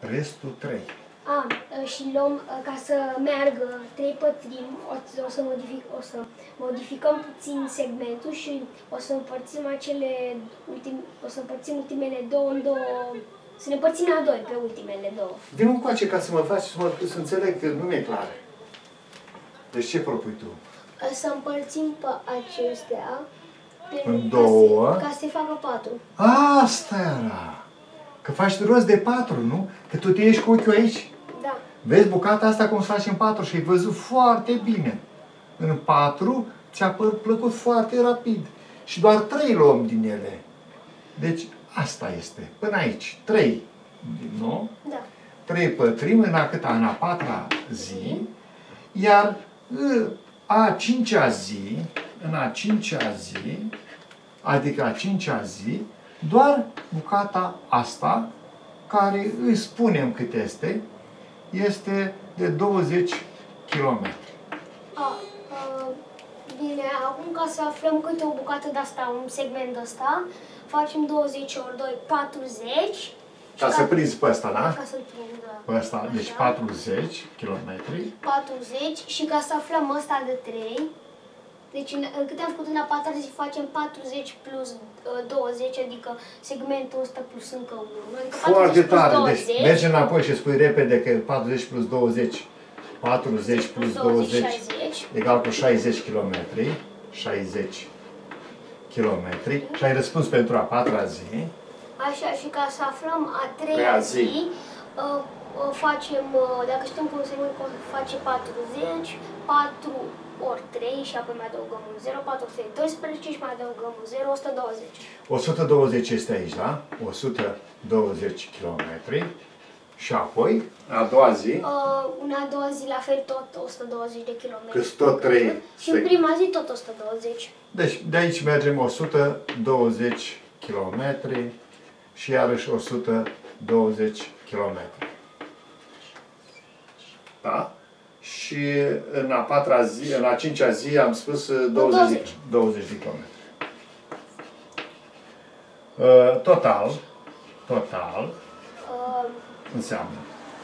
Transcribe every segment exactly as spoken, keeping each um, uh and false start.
restul trei. A, și luăm, ca să meargă trei pătrimi, o, o, să modific, o să modificăm puțin segmentul și o să împărțim acele ultim, o să împărțim ultimele două în două, să ne împărțim la doi pe ultimele două. Vin încoace ca să mă faci să, mă, să înțeleg că nu mi-e clar. Deci ce propui tu? Să împărțim pe acestea în două. Ca să se facă patru. Asta era! Că faci rost de patru, nu? Că tu te ieși cu ochiul aici. Da. Vezi bucata asta cum se face în patru și ai văzut foarte bine. În patru ți-a plăcut foarte rapid. Și doar trei luăm din ele. Deci asta este. Până aici. Trei. Nu? Da. Trei pătrimi în a câta? În a patra zi. Iar a cincea zi, în a cincea zi, adică a cincea zi, doar bucata asta, care îi spunem cât este, este de douăzeci kilometri. A, a, bine, acum ca să aflăm câte o bucată de asta, un segment de asta, facem douăzeci ori doi, patruzeci. Ca să prinzi pe ăsta, da? Ca să-l prind, da. Pe ăsta, deci patruzeci kilometri. patruzeci și ca să aflăm ăsta de trei, deci în, câte am făcut în a patra zi facem patruzeci plus douăzeci, adică segmentul ăsta plus încă unul. Adică foarte tare, deci mergi înapoi și spui repede că patruzeci plus douăzeci, patruzeci plus douăzeci, egal cu șaizeci kilometri, șaizeci kilometri și ai răspuns pentru a patra zi. Așa, și ca să aflăm a treia zi, zi uh, uh, facem, uh, dacă știm cum se face patruzeci, patru ori trei și apoi mai adăugăm un zero, patru ori trei, doisprezece și mai adăugăm un zero, o sută douăzeci. o sută douăzeci este aici, da? o sută douăzeci kilometri. Și apoi, a doua zi? Uh, în a doua zi, la fel, tot o sută douăzeci de kilometri. Cât tot trei. Și în prima zi, tot o sută douăzeci. Deci, de aici mergem o sută douăzeci kilometri și iarăși o sută douăzeci kilometri. Da? Și în a patra zi, în a cincea zi am spus douăzeci, douăzeci de kilometri. Uh, total, total, uh, înseamnă.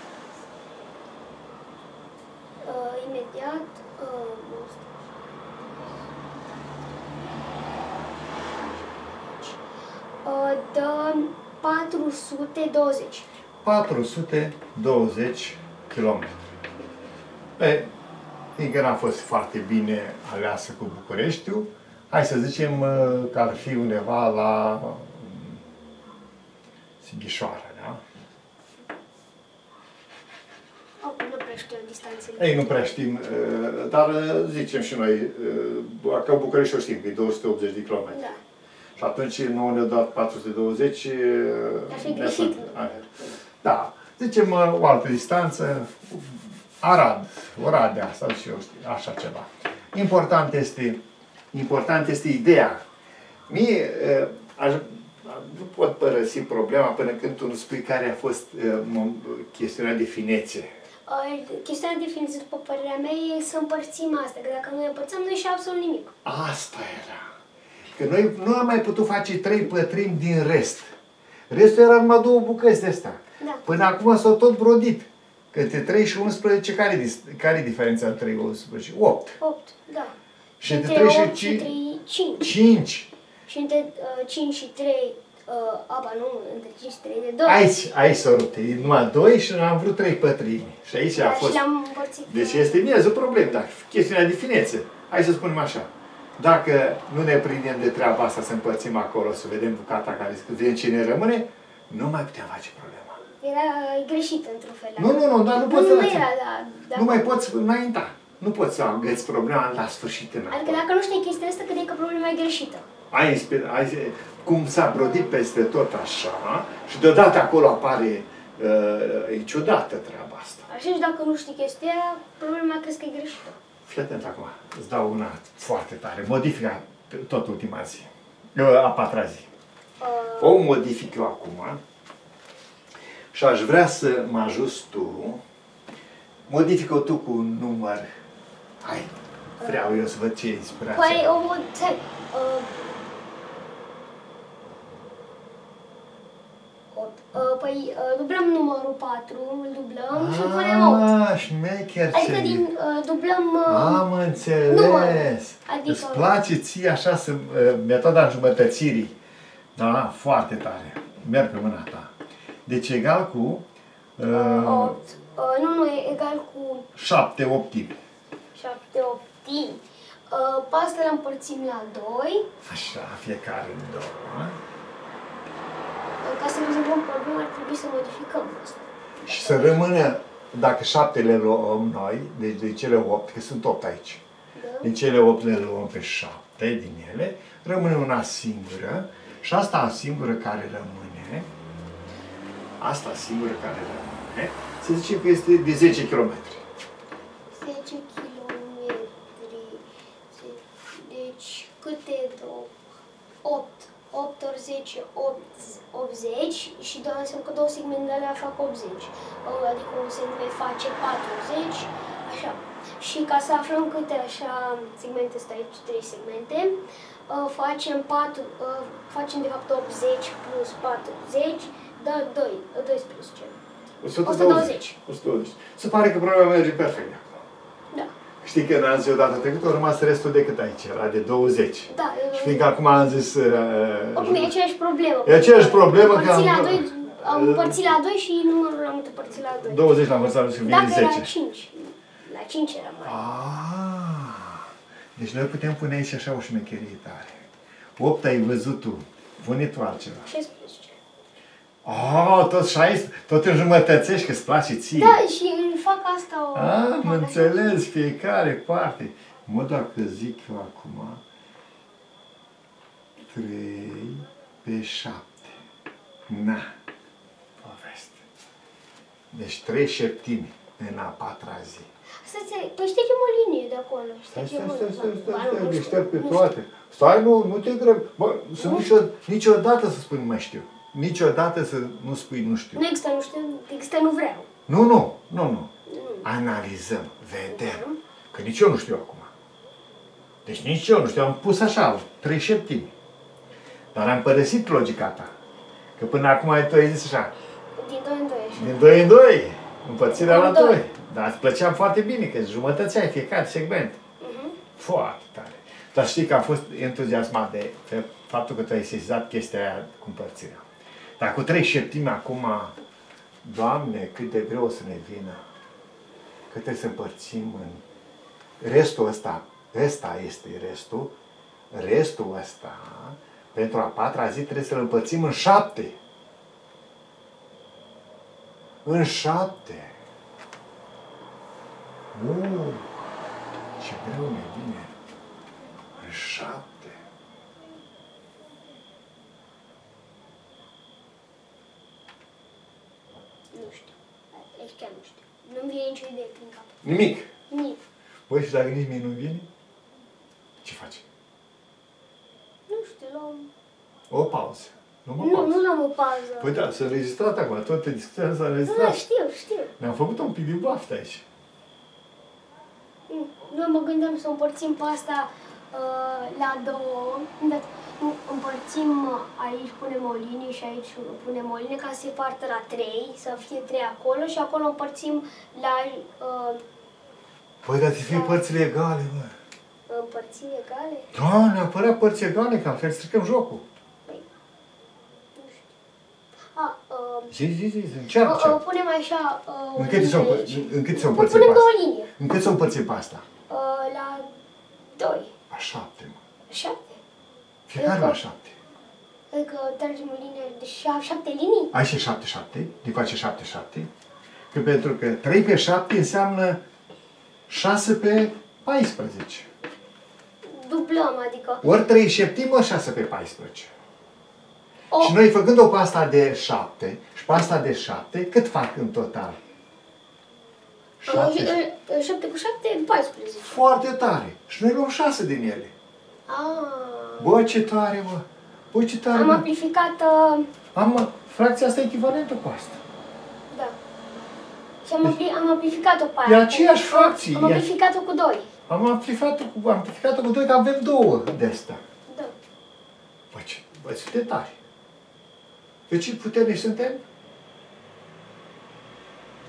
Uh, imediat, uh, uh, dă patru sute douăzeci. patru sute douăzeci kilometri. E, fiindcă n-a fost foarte bine aleasă cu Bucureștiul, hai să zicem că ar fi undeva la Sighișoara, da? Oh, nu prea știu distanțele. Ei, nu prea știm, dar zicem și noi, că Bucureștiul știm că e două sute optzeci de kilometri. Da. Și atunci nouă ne-au dat patru sute douăzeci. Ar fi greșit. Da, zicem o altă distanță, Arad, Oradea, sau și eu știu, așa ceva. Important este, important este ideea. Mie, aș, nu pot părăsi problema până când tu nu spui care a fost chestiunea de finețe. Chestiunea de finețe, după părerea mea, e să împărțim asta, că dacă noi împărțăm, nu ieși absolut nimic. Asta era. Că noi nu am mai putut face trei pătrimi din rest. Restul era numai două bucăți de astea. Da. Până acum s-au tot brodit. Că între trei și unsprezece, care, care e diferența între trei și unsprezece? opt. opt, da. Și între trei și cinci. cinci. Și între uh, cinci și trei, uh, aba nu, între cinci și trei de doi. Aici, aici s-a rupt. E numai doi și am vrut trei pătrimi. Și aici da, a fost... Și le-am împărțit. Deci este miezul problemă, dar chestiunea de finețe. Hai să spunem așa. Dacă nu ne prindem de treaba asta să împărțim acolo, să vedem bucata care, să vedem cine rămâne, nu mai putem face problema. Era greșit într-un fel. Nu, nu, nu, dar nu, nu poți nu, să nu, era, da, da. Nu mai poți înainta. Nu poți să agăți problema la sfârșit înapoi. Adică dacă nu știi chestia asta, crede că problema e greșită. Ai, ai, cum s-a brodit peste tot așa și deodată acolo apare, uh, e ciudată treaba asta. Așa și dacă nu știi chestia, problema crezi că e greșită. Fii atent acum, îți dau una foarte tare. Modifică tot ultima zi, a patra zi. Uh... O modific eu acum și aș vrea să mă ajuți tu. Modifică-o tu cu un număr. Hai, vreau eu să văd ce inspirație. Păi, o mod... Uh... opt. Uh, păi uh, dublăm numărul patru, îl dublăm și îl punem opt. Ah, șmecher ce Adică din, uh, dublăm uh, Am înțeles. numărul. Adică... Îți place ție așa să, uh, metoda înjumătățirii. Da, foarte tare. Merg pe mâna ta. Deci egal cu... Uh, opt. Uh, nu, nu, e egal cu... șapte optimi. șapte optimi. Uh, pe asta le împărțim la doi. Așa, fiecare în două. Ca să rezolvăm problema, ar trebui să modificăm asta. Și să rămână, dacă șapte le luăm noi, deci de cele opt, că sunt opt aici. Da. Din cele opt le luăm pe șapte din ele, rămâne una singură și asta singură care rămâne, asta singură care rămâne, se zice că este de zece kilometri. zece kilometri. Deci câte două? opt. opt ori zece, optzeci și două înseamnă că două segmente de alea fac optzeci. Adică un segment face patruzeci, așa. Și ca să aflăm câte așa segmente sunt aici, trei segmente, facem patru, facem de fapt optzeci plus patruzeci, dă doi, doisprezece. o sută douăzeci. o sută douăzeci. Se pare că problema merge perfect. Da. Știi că n-am zis odată trecută, a rămas restul de cât aici? Era de douăzeci. Da. Și fiindcă acum am zis... Uh, Oricum e aceeași problemă. E aceeași problemă că am... La doi, am împărțit la doi și numărul l-am împărțit la doi. douăzeci l-am împărțit și vine Dacă zece. era cinci. La cinci era mai. Ah, deci noi putem pune aici așa o șmecherie tare. opt ai văzut tu. Pune tu altceva. șaisprezece. Ah, tot șaisprezece, tot înjumătățești, că îți place ție. Da, și fac asta o... Ah, am înțeles, fiecare parte. Mă, dacă zic eu acum, trei pe șapte. Na, poveste. Deci trei șeptimi în a patra zi. Să-ți... Păi ștergem o linie de acolo. Stai, stai, stai, stai, stai, stai, le șterg pe toate. Stai, nu, nu te grăbi. Bă, să niciodată să spui nu mai știu. Niciodată să nu spui nu știu. Nu există, nu știu, există nu vreau. Nu, nu, nu, nu. Analizăm, vedem. Că nici eu nu știu acum. Deci nici eu nu știu, am pus așa, trei șeptimi. Dar am părăsit logica ta. Că până acum tu ai zis așa. Din doi în doi, așa. Din doi în doi. Împărțirea la doi. doi. Dar îți plăcea foarte bine, că jumătățeai fiecare segment. Uh-huh. Foarte tare. Dar știi că am fost entuziasmat de faptul că tu ai sesizat chestia aia cu împărțirea. Dar cu trei șeptimi acum, Doamne, cât de greu o să ne vină. Că trebuie să împărțim în... Restul ăsta, ăsta este restul, restul ăsta, pentru a patra zi trebuie să-l împărțim în șapte. În șapte. Uh, ce greu ne vine. În șapte. Nu știu. Aici chiar nu știu. Nu-mi vine nicio idee prin cap. Nimic. Nimic. Băi, și dacă nici mie nu vine, ce faci? Nu știu, luăm... O pauză. Nu mă Nu, pauză. nu luăm o pauză. Păi da, s-a înregistrat acum, toate discuțiile s-au Da, înregistrat. știu, știu. Ne-am făcut un pic de baftă aici. Nu, Noi mă gândeam să împărțim pe asta uh, la două. Dar împărțim uh, aici, punem o linie și aici punem o linie ca să se partă la trei, să fie trei acolo și acolo împărțim la uh, Păi, dar să fie părțile egale, mă. împărțiri egale. Da, neapărat părți egale, că altfel stricăm jocul. Păi, nu știu. A, uh, Zi, zi, zi, uh, încearcă. uh, punem așa uh, În cât s-o în cât s-o împărțim Punem pe două asta? linii. În cât s-o împărțim pe asta? Uh, la doi. La șapte, mă. Șapte. Fiecare la șapte. Adică tragem o linie de șa- șapte linii? Ai și șapte, șapte, din face șapte, șapte. Că pentru că trei pe șapte înseamnă șase pe paisprezece. Dublăm, adică... Ori trei șeptimă, șase pe paisprezece. O, Și noi făcând-o pe asta de șapte și pe asta de șapte, cât fac în total? șapte. șapte cu șapte, paisprezece. Foarte tare. Și noi luăm șase din ele. Ah. Bă, ce tare, mă! Bă, ce tare, Am mă! amplificat... Uh, Am, fracția asta e echivalentă cu asta. da. Și am, ampli, am amplificat-o pe E aia. aceeași fracție. Am E- amplificat-o cu doi. Am amplificat-o cu, am amplificat-o cu doi, că avem două de astea. Da. Bă, ce, bă, ce de tare. Deci puternici suntem?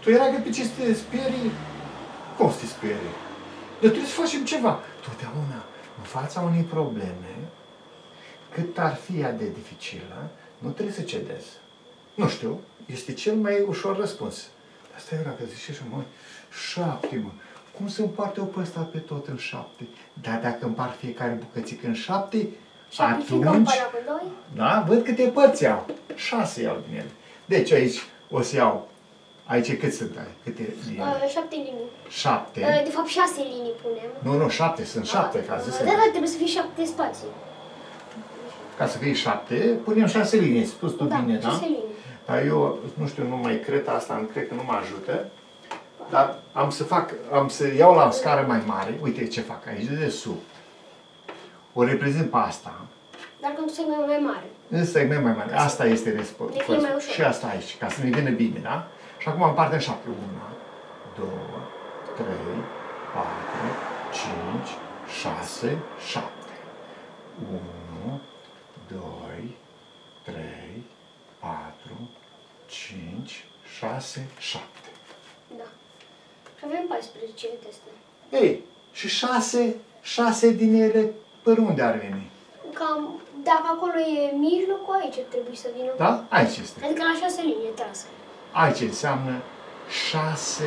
Tu era că pe ce să te sperii? Cum să te sperii? Dar trebuie să facem ceva. Totdeauna, în fața unei probleme, cât ar fi ea de dificilă, nu trebuie să cedezi. Nu știu, este cel mai ușor răspuns. Dar stai ăla că zice și mă, șapte, mă. Cum se împarte-o pe ăsta pe tot în șapte? Dar dacă împart fiecare bucățică în șapte, atunci... Da, văd câte părți au. Șase iau din ele. Deci aici o să iau... Aici cât sunt? Câte linii? Uh, șapte linii. Șapte. Uh, de fapt, șase linii punem. Nu, nu, șapte. Sunt șapte, ca să se... Da, da, trebuie să fie șapte spații. Ca să fie șapte, punem șase linii. Ai spus tu da, bine, da? șase linii. Dar eu, nu știu, nu mai cred asta, cred că nu mă ajută. Dar am să fac, am să iau la o scară mai mare. Uite ce fac aici, de sub. O reprezint pe asta. Dar când tu segment mai mare. În segment mai mare. Asta este răspunsul. Și asta aici, ca să ne vină bine, da? Și acum împarte în șapte. Una, două, trei, patru, cinci, șase, șapte. Unu, doi, trei, patru, cinci, șase, șapte. Da. Și avem paisprezece teste. Ei, și șase, șase din ele, pe unde ar veni? Cam, dacă acolo e mijlocul, aici trebuie să vină. Da? Aici este. Adică la șase linii trase. Aici înseamnă șase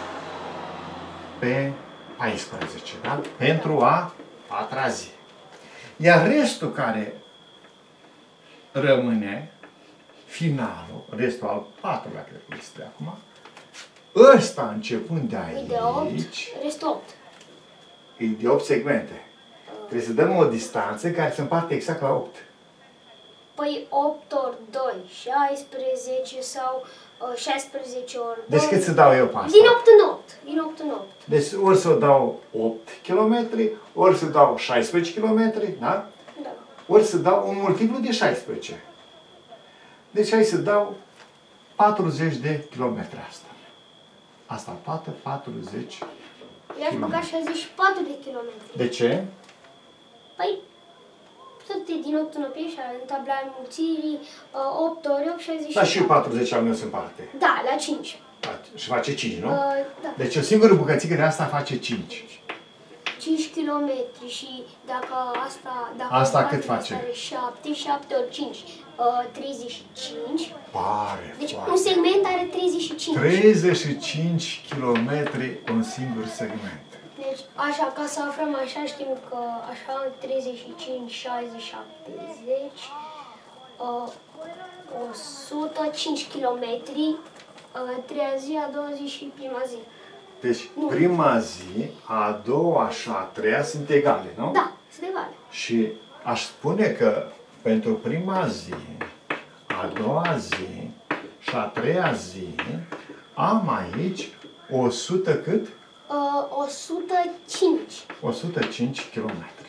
pe paisprezece, da? Pentru a patra zi. Iar restul care rămâne, finalul, restul al patrulea, cred că este acum, ăsta începând de aici, e de opt, restul opt. E de opt segmente. Uh. Trebuie să dăm o distanță care se împarte exact la opt. Păi opt ori doi, șaisprezece sau uh, șaisprezece ori doi. Deci cât să dau eu pe asta? Din opt în opt. Din opt în opt. Deci ori să dau opt kilometri, ori să dau șaisprezece kilometri, da? Da. Ori să dau un multiplu de șaisprezece. Deci hai să dau patruzeci de kilometri asta. Asta toată patruzeci. I-aș băga șaizeci și patru de kilometri. De ce? Păi, tot din opt în opt, în tabla înmulțirii, opt ori opt, șaizeci și patru. Da, și patruzeci al meu se împarte. Da, la cinci. Și face cinci, nu? Uh, da. Deci o singură bucățică de asta face cinci. cinci kilometri și dacă asta... Dacă asta cât face? Are șapte, șapte ori cinci, uh, treizeci și cinci. Pare Deci foarte. un segment are treizeci și cinci. treizeci și cinci kilometri un singur segment. Deci, așa, ca să aflăm așa, știm că așa, treizeci și cinci, șaizeci, șaptezeci, uh, o sută cinci kilometri, uh, treia zi, a doua zi și prima zi. Deci, nu. prima zi, a doua și a treia sunt egale, nu? Da, sunt egale. Și aș spune că pentru prima zi, a doua zi și a treia zi, am aici o sută cât? Uh, o sută cinci. o sută cinci kilometri.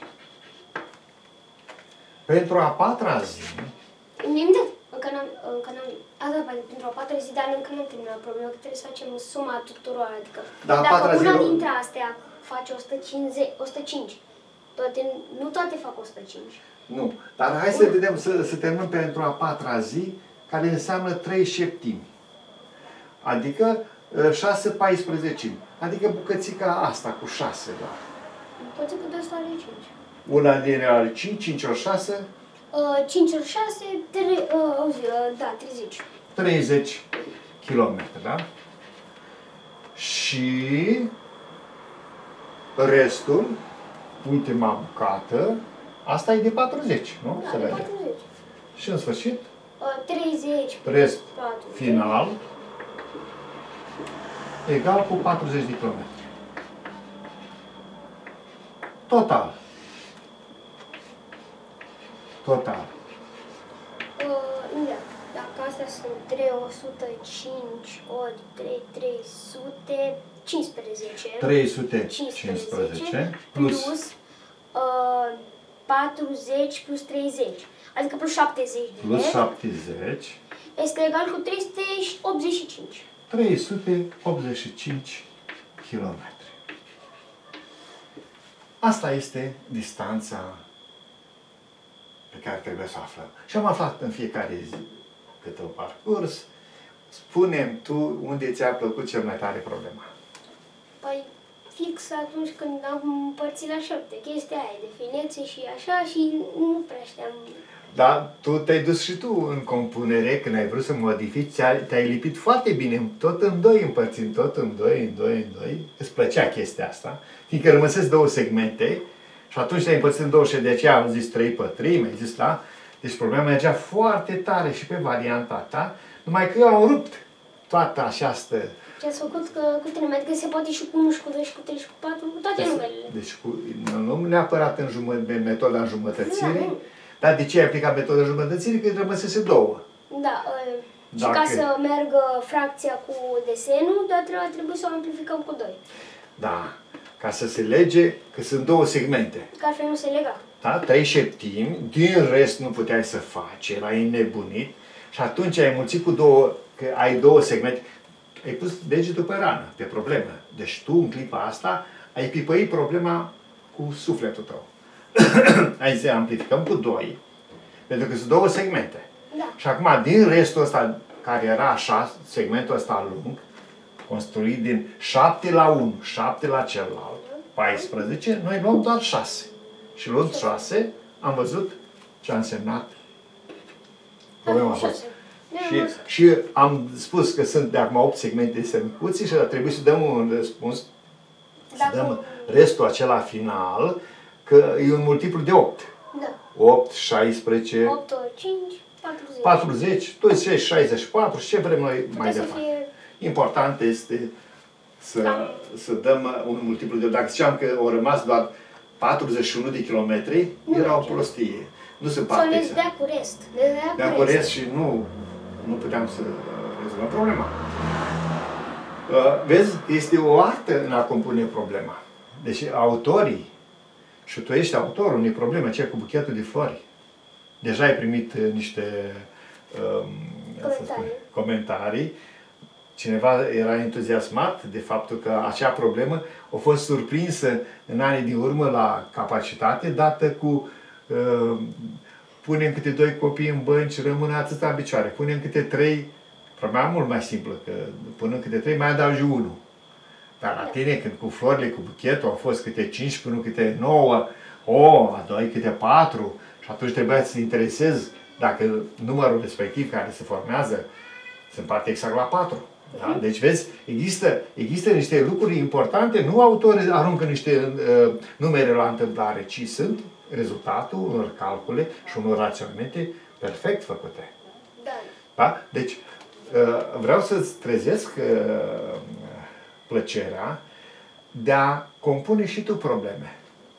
Pentru a patra zi... Mi-am dat, încă n-am, încă n-am, asta pentru a patra zi, dar încă n-am terminat problema, că trebuie să facem suma tuturor, adică da, dacă una zi... dintre astea face o sută cincizeci, o sută cinci, toate, nu toate fac o sută cinci. Nu, dar hai să vedem, să, să terminăm pentru a patra zi, care înseamnă trei șeptimi. Adică șase paisprezecimi. Adică bucățica asta cu șase doar. Bucățica de asta are cinci. Una din ele are cinci, cinci ori șase? Uh, cinci ori șase, tre, uh, auzi, uh, da, treizeci. treizeci kilometri, da? Și restul, ultima bucată, asta e de patruzeci, nu? Da, să de vedem. patruzeci. Și în sfârșit, Uh, treizeci, rest patruzeci. final, egal cu patruzeci de kilometri. Total. Total. Uh, da. Dacă astea sunt trei, o sută cinci ori trei, trei sute cincisprezece. trei sute cincisprezece plus, plus uh, patruzeci plus treizeci. Adică plus șaptezeci. Plus de șaptezeci. Este egal cu trei sute optzeci și cinci. trei sute optzeci și cinci kilometri. Asta este distanța pe care trebuie să o aflăm. Și am aflat în fiecare zi câte un parcurs, spune-mi tu unde ți-a plăcut cel mai tare problema. Păi, fix atunci când am împărțit la șapte chestia aia de finețe și așa și nu prea știam. Dar tu te-ai dus și tu în compunere, când ai vrut să modifici, te-ai lipit foarte bine, tot în doi împărțim, tot în doi, în doi, în doi. Îți plăcea chestia asta, fiindcă rămăsesc două segmente și atunci te-ai împărțit în două și de aceea am zis trei pătrimi, ai zis da? Deci problema mergea foarte tare și pe varianta ta, numai că eu am rupt toată această... Ce ați făcut că, cu tine, adică se poate și cu unu, și cu doi, și cu trei, și cu patru, cu toate deci, numerele. Deci cu, nu neapărat în jumă, în metoda înjumătățirii, Da, nu. dar de ce ai aplicat metoda înjumătățirii? Că rămăsese două. Da, uh, și Dacă... ca să meargă fracția cu desenul, dar trebuie, trebuie să o amplificăm cu doi. Da, ca să se lege că sunt două segmente. Că altfel nu se lega. Da? Trei șeptimi, din rest nu puteai să faci, erai înnebunit și atunci ai mulțit cu două, că ai două segmente, ai pus degetul pe rană, pe problemă. Deci tu, în clipa asta, ai pipăit problema cu sufletul tău. Ai zis, amplificăm cu doi, pentru că sunt două segmente. Da. Și acum, din restul ăsta, care era așa, segmentul ăsta lung, construit din șapte la unu, șapte la celălalt, paisprezece, noi luăm doar șase. Și luând șase, am văzut ce a însemnat problema a fost. Și, și am spus că sunt de acum opt segmente de micuții și ar trebui să dăm un răspuns, să dăm restul acela final, că e un multiplu de opt. Da. opt, șaisprezece, opt, cinci, patruzeci. patruzeci, douăzeci, șaizeci și patru și ce vrem noi mai Putea departe. fie... Important este să, Da. să dăm un multiplu de... Dacă ziceam că au rămas doar patruzeci și unu de kilometri, Nu era o merge. prostie. Nu se Sau poate ne să... dea cu rest. Ne dea De-a cu cu rest. rest și nu, nu puteam să rezolvăm problema. Uh, Vezi, este o artă în a compune problema. Deci autorii, și tu ești autorul unei probleme, aceea cu buchetul de flori. Deja ai primit uh, niște um, să spun, Comentarii. comentarii. Cineva era entuziasmat de faptul că acea problemă a fost surprinsă în anii din urmă la capacitate, dată cu uh, punem câte doi copii în bănci, rămân atâta în picioare. Punem câte trei, problema mult mai simplă, că punând câte trei mai adaugi unul. Dar la tine, când cu florile, cu buchetul, au fost câte cinci, până câte nouă, o, a doi câte patru, și atunci trebuia să te interesezi dacă numărul respectiv care se formează se împarte exact la patru. Da? Deci, vezi, există, există niște lucruri importante, nu autorii aruncă niște uh, numere la întâmplare, ci sunt rezultatul unor calcule și unor raționamente perfect făcute. Da. Da? Deci, uh, vreau să-ți trezesc uh, plăcerea de a compune și tu probleme.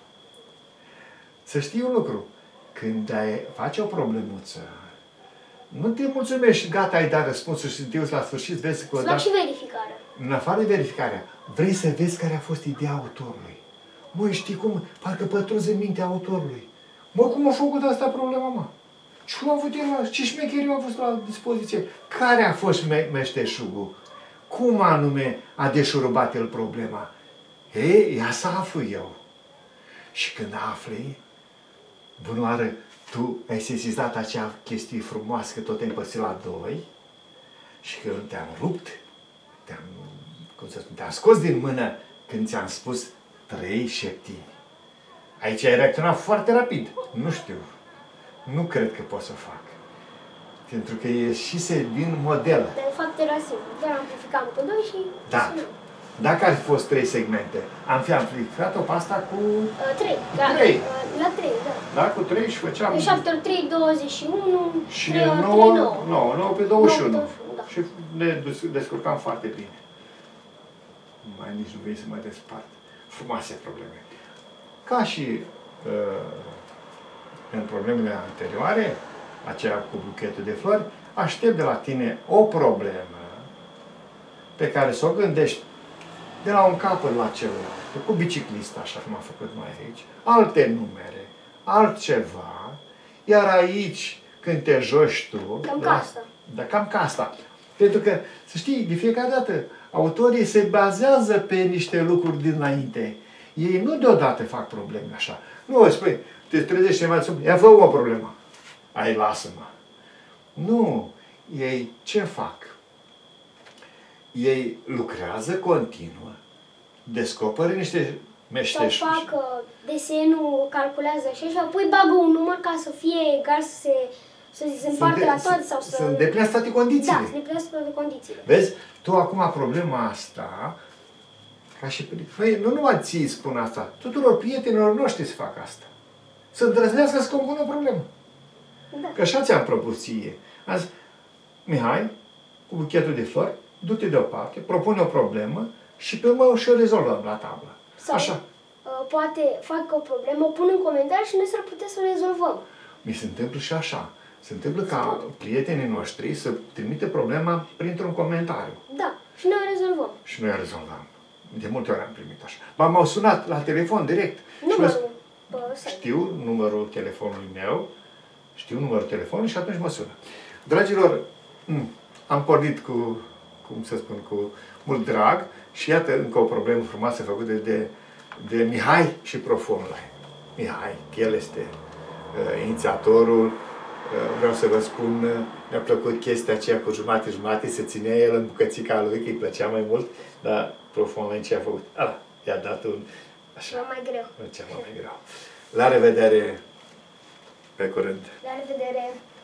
Să știi un lucru, când ai face o problemuță, nu te mulțumești și gata, ai dat răspunsul și te uiți la sfârșit, vezi că o Să fac și verificarea. în afară de verificarea, vrei să vezi care a fost ideea autorului. Măi, știi cum? Parcă pătrunzi în mintea autorului. Mă, cum a făcut asta problema, mă? Ce a avut el la... Ce șmecheriu a fost la dispoziție? Care a fost me meșteșugul? Cum anume a deșurubat el problema? Ei, ia să aflu eu. Și când afli, bunoară, tu ai sesizat acea chestie frumoasă că tot ai împărțit la doi și că te-am rupt, te-am, cum să spun, te-am scos din mână când ți-am spus trei șeptimi. Aici ai reacționat foarte rapid. Nu știu. Nu cred că pot să fac. Pentru că ieșise din model. Dar de fapt era simplu. Doar amplificam cu doi și... Da. Dacă ar fi fost trei segmente, am fi amplificat-o pe asta cu... trei. La trei. La trei, da. Da, cu trei și făceam... Pe șapte ori trei, douăzeci și unu. Și trei ori trei, nouă, nouă. nouă, nouă pe douăzeci și unu. nouă, douăzeci și unu, da. Și ne descurcam foarte bine. Mai nici nu vrei să mă despart. Frumoase probleme. Ca și uh, în problemele anterioare, aceea cu buchetul de flori, aștept de la tine o problemă pe care să o gândești de la un capăt la celălalt, cu biciclista, așa cum am făcut noi aici, alte numere, altceva, iar aici, când te joci tu... Cam da, ca asta. Da, cam ca asta. Pentru că, să știi, de fiecare dată, autorii se bazează pe niște lucruri dinainte. Ei nu deodată fac probleme așa. Nu îți spui, te trezești și mai spui, ia fă o problemă. Ai, lasă-mă. Nu. Ei ce fac? ei lucrează continuu, descoperă niște meștești. Sau fac uh, desenul, calculează așa și apoi bagă un număr ca să fie egal, să se, să se împartă la toate sau să... Să îndeplinească toate condițiile. Da, să îndeplinească toate condițiile. Vezi? Tu acum problema asta, ca și... Păi, nu numai ții spun asta, tuturor prietenilor noștri să fac asta. Să îndrăznească să compună o problemă. Da. Că așa ți-am propus ție. Am zis, Mihai, cu buchetul de flori, du-te deoparte, propune o problemă și pe urmă și o rezolvăm la tablă. Sau, Așa. Uh, poate fac o problemă, o pun în comentarii și noi s-ar putea să o rezolvăm. Mi se întâmplă și așa. Se întâmplă ca prietenii noștri să trimite problema printr-un comentariu. Da, și noi o rezolvăm. Și noi o rezolvăm. De multe ori am primit așa. M-au sunat la telefon direct. Numărul. Știu numărul telefonului meu, știu numărul telefonului și atunci mă sună. Dragilor, am pornit cu, cum să spun, cu mult drag și iată încă o problemă frumoasă făcută de, de Mihai și profonul ăla. Mihai, el este uh, inițiatorul. Uh, vreau să vă spun, uh, mi-a plăcut chestia aceea cu jumate-jumate, se ținea el în bucățica lui, că îi plăcea mai mult, dar profonul ce a făcut? Ala, i-a dat un... Așa. Mai greu. Ceva mai greu. La revedere! Pe curând! La revedere!